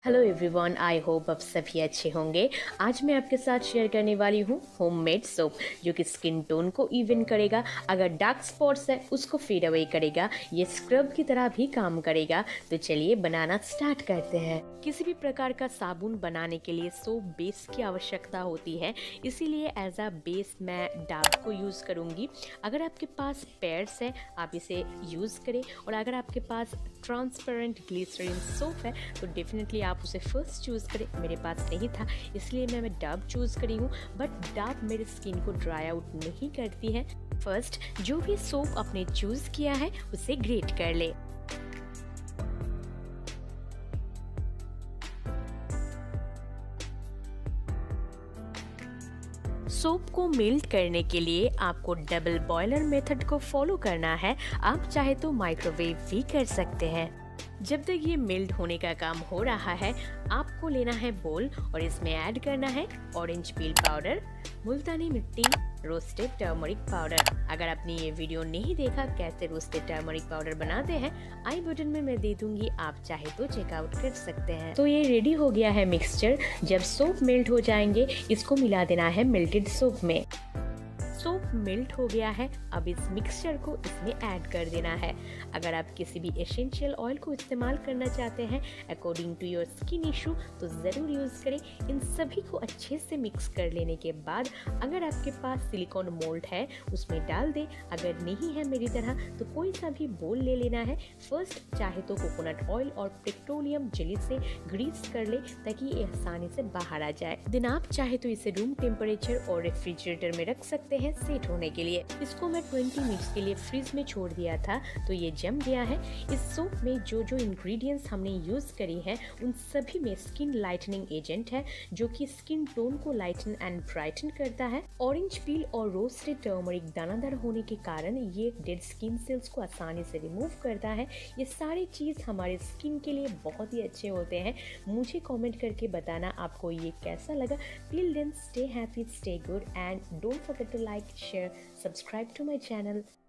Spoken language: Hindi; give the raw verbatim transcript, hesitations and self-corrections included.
हेलो एवरीवन, आई होप आप सभी अच्छे होंगे। आज मैं आपके साथ शेयर करने वाली हूँ होममेड सोप जो कि स्किन टोन को इवन करेगा। अगर डार्क स्पॉट्स है उसको फेड अवे करेगा। ये स्क्रब की तरह भी काम करेगा। तो चलिए बनाना स्टार्ट करते हैं। किसी भी प्रकार का साबुन बनाने के लिए सोप बेस की आवश्यकता होती है, इसीलिए एज अ बेस मैं डाब को यूज़ करूँगी। अगर आपके पास पेयर्स है आप इसे यूज़ करें, और अगर आपके पास ट्रांसपेरेंट ग्लिसरीन सोप है तो डेफिनेटली आप उसे फर्स्ट चूज़ करें। मेरे पास नहीं था इसलिए मैं मैं डाब चूज़ करी हूँ, बट डाब मेरे स्किन को ड्राई आउट नहीं करती है। फर्स्ट जो भी सोप आपने चूज़ किया है उसे ग्रेट कर ले। सोप को मेल्ट करने के लिए आपको डबल बॉयलर मेथड को फॉलो करना है। आप चाहे तो माइक्रोवेव भी कर सकते हैं। जब तक ये मेल्ट होने का काम हो रहा है, आपको लेना है बोल और इसमें ऐड करना है ऑरेंज पील पाउडर, मुल्तानी मिट्टी, रोस्टेड टर्मरिक पाउडर। अगर आपने ये वीडियो नहीं देखा कैसे रोस्टेड टर्मरिक पाउडर बनाते हैं, आई बटन में मैं दे दूंगी, आप चाहे तो चेकआउट कर सकते हैं। तो ये रेडी हो गया है मिक्सचर। जब सोप मेल्ट हो जाएंगे इसको मिला देना है मेल्टेड सोप में। सोप मेल्ट हो गया है, अब इस मिक्सचर को इसमें ऐड कर देना है। अगर आप किसी भी एसेंशियल ऑयल को इस्तेमाल करना चाहते हैं according to your skin issue तो ज़रूर यूज़ करें। इन सभी को अच्छे से मिक्स कर लेने के बाद अगर आपके पास सिलिकॉन मोल्ड है उसमें डाल दें। अगर नहीं है मेरी तरह तो कोई सा भी बोल ले लेना है। फर्स्ट चाहे तो कोकोनट ऑयल और पेट्रोलियम जेली से ग्रीस कर ले ताकि ये आसानी से बाहर आ जाए। देन आप चाहे तो इसे रूम टेम्परेचर और रेफ्रिजरेटर में रख सकते हैं सेट होने के लिए। इसको मैं बीस मिनट्स के लिए फ्रीज में छोड़ दिया था तो ये जम गया है। इस सोप में जो जो इंग्रेडिएंट्स हमने यूज करी है उन सभी में स्किन लाइटनिंग एजेंट है जो कि स्किन टोन को लाइटन एंड ब्राइटन करता है। ऑरेंज पील और रोस्टेड टर्मरिक दानादार होने के कारण ये डेड स्किन सेल्स को आसानी से रिमूव करता है। ये सारी चीज हमारे स्किन के लिए बहुत ही अच्छे होते हैं। मुझे कमेंट करके बताना आपको ये कैसा लगा। Till then stay happy, stay good and don't forget to like, share, subscribe to my channel.